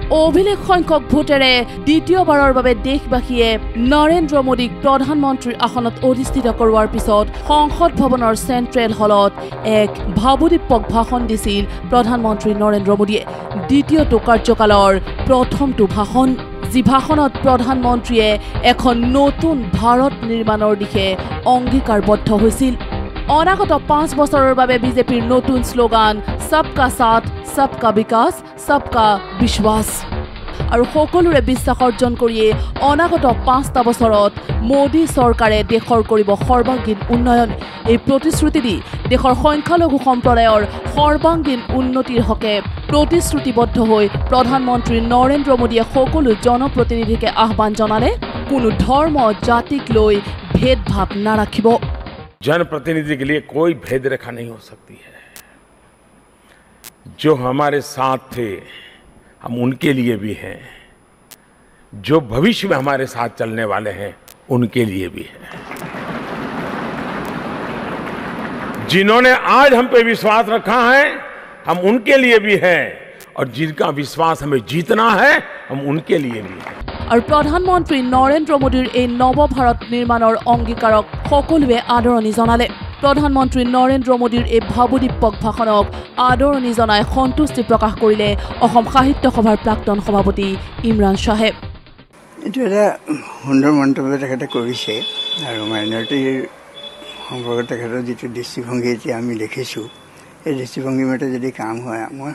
অভিলেখ সংখ্যক ভোটেৰে দ্বিতীয়বাৰৰ বাবে দেশবাসীয়ে নৰেন্দ্ৰ মোদীক প্ৰধানমন্ত্ৰীৰ আসনত অধিষ্ঠিত কৰোৱাৰ পিছত সংসদ ভৱনৰ চেণ্ট্ৰেল হলত এক ভাবুদীপক ভাষণ দিছিল প্ৰধানমন্ত্ৰী নৰেন্দ্ৰ মোদীয়ে দ্বিতীয়টো কাৰ্যকালৰ প্ৰথমটো ভাষণ যি ভাষণত প্ৰধানমন্ত্ৰীয়ে এখন নতুন ভাৰত নিৰ্মাণৰ দিশে অংগীকাৰবদ্ধ হৈছিল অনাগত 5 বছৰৰ বাবে বিজেপিৰ নতুন শ্লোগান সবকা সাথ সবকা বিকাশ সবকা বিশ্বাস আৰু সকলোৰে বিশ্বাস অৰ্জন কৰিয়ে অনাগত 5টা বছৰত মোদী চৰকাৰে দেশৰ কৰিব সৰ্বাংগীন উন্নয়ন এই প্ৰতিশ্ৰুতি দি দেশৰ সংখ্যালঘু সম্প্ৰদায়ৰ সৰ্বাংগীন উন্নতিৰ হকে প্ৰতিশ্ৰুতিবদ্ধ হৈ প্ৰধানমন্ত্ৰী নৰেন্দ্ৰ মোদীয়ে সকলো জনপ্ৰতিনিধিকে আহ্বান জনালে কোনো ধৰ্ম জাতিক লৈ ভেদভাৱ নাৰাখিব जनप्रतिनिधि के लिए कोई भेद रेखा नहीं हो सकती है जो हमारे साथ थे हम उनके लिए भी हैं जो भविष्य में हमारे साथ चलने वाले हैं उनके लिए भी है जिन्होंने आज हम पे विश्वास रखा है हम उनके लिए भी हैं और जिनका विश्वास हमें जीतना है हम उनके लिए भी हैं और प्रधानमंत्री नरेंद्र मोदीर এই নৱভাৰত নিৰ্মাণৰ অংগীকাৰক সকলোৱে আদৰণি জনালে প্ৰধানমন্ত্ৰী নৰেন্দ্ৰ মোদীৰ এই ভাবুদীপক ভাষণক আদৰণি জনাই সন্তুষ্টি প্ৰকাশ কৰিলে অসম সাহিত্য সভাৰ প্ৰাক্তন সভাপতি ইমৰান শাহে এটো এটা সুন্দৰ মন্তব্য তেখেতে কৰিছে আৰু মাইনৰিটিৰ সম্পৰ্কত তেখেতৰ যিটো দৃষ্টিভংগী এতিয়া আমি দেখিছোঁ এই দৃষ্টিভংগী মতে যদি কাম হয় মই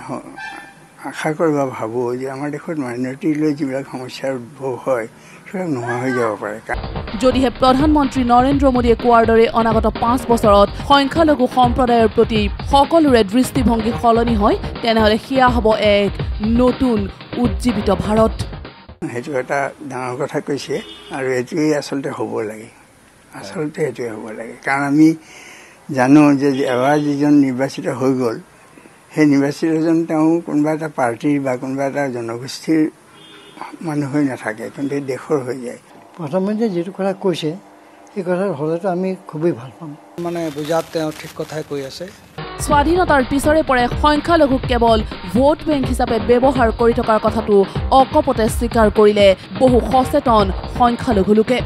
আশা কৰিব ভাবো যে আমাৰ দেশত মাইনৰিটি লৈ যিবিলাক সমস্যাৰ উদ্ভৱ হয় সেয়া নোহোৱা হৈ যাব পাৰে যদিহে প্ৰধানমন্ত্ৰী নৰেন্দ্ৰ মোদীয়ে কোৱাৰ দৰে অনাগত 5 বছৰত সংখ্যালঘু সম্প্ৰদায়ৰ প্ৰতি সকলোৰে দৃষ্টিভংগী সলনি হয় তেনেহলে হিয়া হ'ব এক নতুন উজ্জীৱিত ভাৰত হেতু এটা ডাঙৰ কথা কৈছে আৰু এটোই আসলতে হ'ব লাগে আসলতে এটোই হ'ব লাগে কাৰণ আমি জানো যে এবাৰ যিজন নিৰ্বাচিত হৈ গ'ল সেই নিৰ্বাচিতজন তেওঁ কোনোবা এটা পাৰ্টিৰ বা কোনোবা এটা জনগোষ্ঠীৰ মানুহ হৈ নাথাকে কিন্তু দেশৰ হৈ যায় প্ৰধানমন্ত্ৰীয়ে যিটো কথা কৈছে এই কথাৰ হলেতো আমি খুবেই ভাল পাম মানে বুজাত তেওঁ ঠিক কথাই কৈ আছে স্বাধীনতাৰ পিছৰে পৰে সংখ্যালঘুক কেৱল ভোট বেংক হিচাপে ব্যৱহাৰ কৰি থকাৰ কথাটো অকপতে স্বীকাৰ কৰিলে বহু সচেতন সংখ্যালঘু লোকে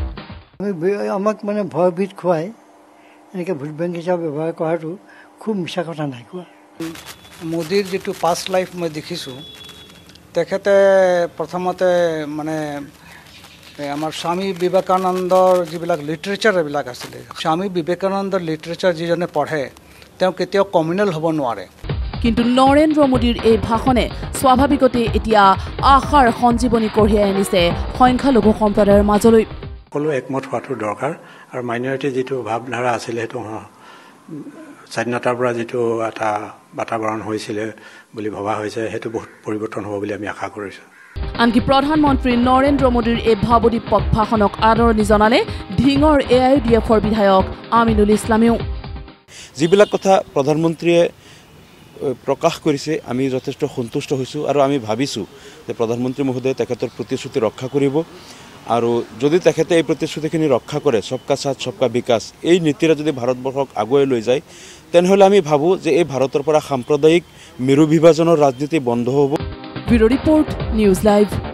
আমাক মানে ভয়ভীত খুৱাই এনেকৈ ভোট বেংক হিচাপে ব্যৱহাৰ কৰাটো খুব মিছা কথা নাই কোৱা মোদীৰ যেটো পাষ্ট লাইফ মই দেখিছোঁ তেখেতে প্ৰথমতে মানে আমাৰ স্বামী বিবেকানন্দৰ যিবিলাক লিটাৰেচাৰ এইবিলাক আছিলে স্বামী বিবেকানন্দৰ লিটাৰেচাৰ যিজনে পঢ়ে তেওঁ কেতিয়াও কমিউনেল হ'ব নোৱাৰে কিন্তু নৰেন্দ্ৰ মোদীৰ এই ভাষণে স্বাভাৱিকতে এতিয়া আশাৰ সঞ্জীৱনী কঢ়িয়াই আনিছে সংখ্যালঘু সম্প্ৰদায়ৰ মাজলৈ সকলো একমত হোৱাটো দৰকাৰ আৰু মাইনৰিটি যিটো ভাৱধাৰা আছিলে সেইটো স্বাধীনতাৰ পৰা যিটো এটা বাতাবৰণ হৈছিলে বুলি ভবা হৈছে সেইটো বহুত পৰিৱৰ্তন হ'ব বুলি আমি আশা কৰিছোঁ আনকি প্ৰধানমন্ত্ৰী নৰেন্দ্ৰ মোদীৰ এই ভাবুদীপক ভাষণক আদৰণি জনালে ঢিঙৰ AIUDFৰ বিধায়ক আমিনুল ইছলামেও যিবিলাক কথা প্ৰধানমন্ত্ৰীয়ে প্ৰকাশ কৰিছে আমি যথেষ্ট সন্তুষ্ট হৈছোঁ আৰু আমি ভাবিছোঁ যে প্ৰধানমন্ত্ৰী মহোদয়ে তেখেতৰ প্ৰতিশ্ৰুতি ৰক্ষা কৰিব আৰু যদি তেখেতে এই প্ৰতিশ্ৰুতিখিনি ৰক্ষা কৰে সবকা সাথ সবকা বিকাশ এই নীতিৰে যদি ভাৰতবৰ্ষক আগুৱাই লৈ যায় তেনেহলে আমি ভাবো যে এই ভাৰতৰ পৰা সাম্প্ৰদায়িক মেৰু বিভাজনৰ ৰাজনীতি বন্ধ হ'ব ব্যুৰো ৰিপৰ্ট নিউজ লাইভ